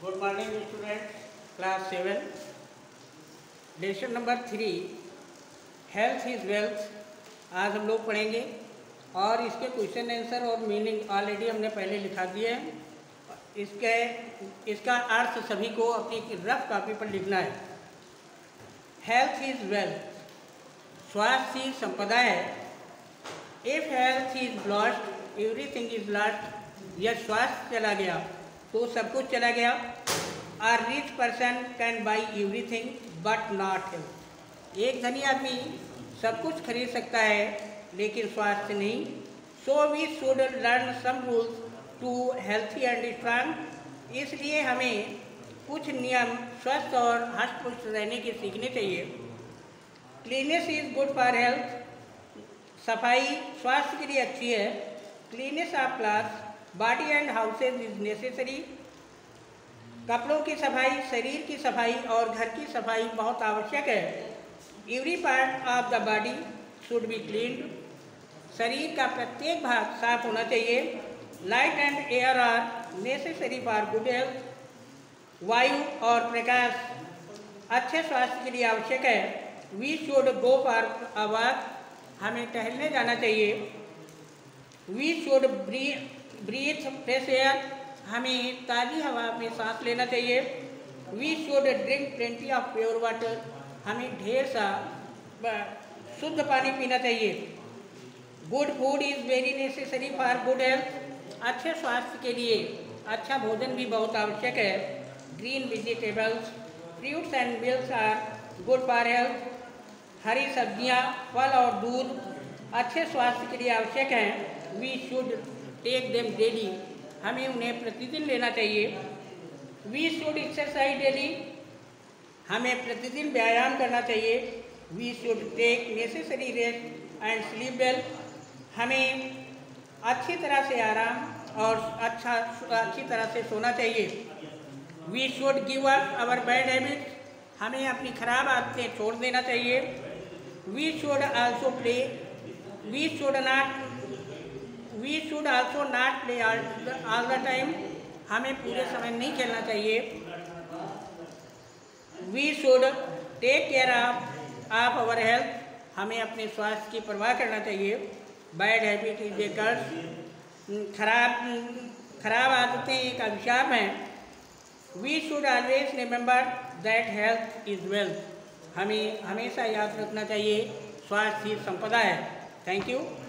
Good morning students, class 7 lesson number 3 health is wealth आज हम लोग पढ़ेंगे। और इसके क्वेश्चन आंसर और मीनिंग ऑलरेडी हमने पहले लिखा दिए हैं। इसका अर्थ सभी को अपनी रफ कॉपी पर लिखना है। हेल्थ इज़ वेल्थ, स्वास्थ्य ही संपदा है। If health is lost everything is lost, यह स्वास्थ्य चला गया तो सब कुछ चला गया। A rich person can buy everything but not health, एक धनी आदमी सब कुछ खरीद सकता है लेकिन स्वास्थ्य नहीं। So we should learn some rules to healthy and strong, इसलिए हमें कुछ नियम स्वस्थ और हष्ट-पुष्ट रहने के सीखने चाहिए। Cleanness is good for health, सफाई स्वास्थ्य के लिए अच्छी है। Cleanness of clothes, body and houses is necessary, कपड़ों की सफाई, शरीर की सफाई और घर की सफाई बहुत आवश्यक है। Every part of the body should be cleaned, शरीर का प्रत्येक भाग साफ होना चाहिए। Light and air are necessary for good health, वायु और प्रकाश अच्छे स्वास्थ्य के लिए आवश्यक है। We should go for a walk, हमें टहलने जाना चाहिए। We should breathe fresh air, हमें ताज़ी हवा में सांस लेना चाहिए। We should drink plenty of pure water, हमें ढेर सा शुद्ध पानी पीना चाहिए। Good food is very necessary for good health, अच्छे स्वास्थ्य के लिए अच्छा भोजन भी बहुत आवश्यक है। Green vegetables, fruits and milks are good for health, हरी सब्जियां, फल और दूध अच्छे स्वास्थ्य के लिए आवश्यक हैं। We should take them daily, हमें उन्हें प्रतिदिन लेना चाहिए। वी शुड एक्सरसाइज डेली, हमें प्रतिदिन व्यायाम करना चाहिए। We should take necessary rest and sleep well, हमें अच्छी तरह से आराम और अच्छी तरह से सोना चाहिए। We should give up our bad habits, हमें अपनी खराब आदतें छोड़ देना चाहिए। We should also play, we should also not play all the time, हमें पूरे समय नहीं खेलना चाहिए। We should take care of our health, हमें अपने स्वास्थ्य की परवाह करना चाहिए। Bad habit is a curse, खराब आदतें एक अभिशाप हैं। We should always remember that health is wealth, हमें हमेशा याद रखना चाहिए स्वास्थ्य ही संपदा है। Thank you.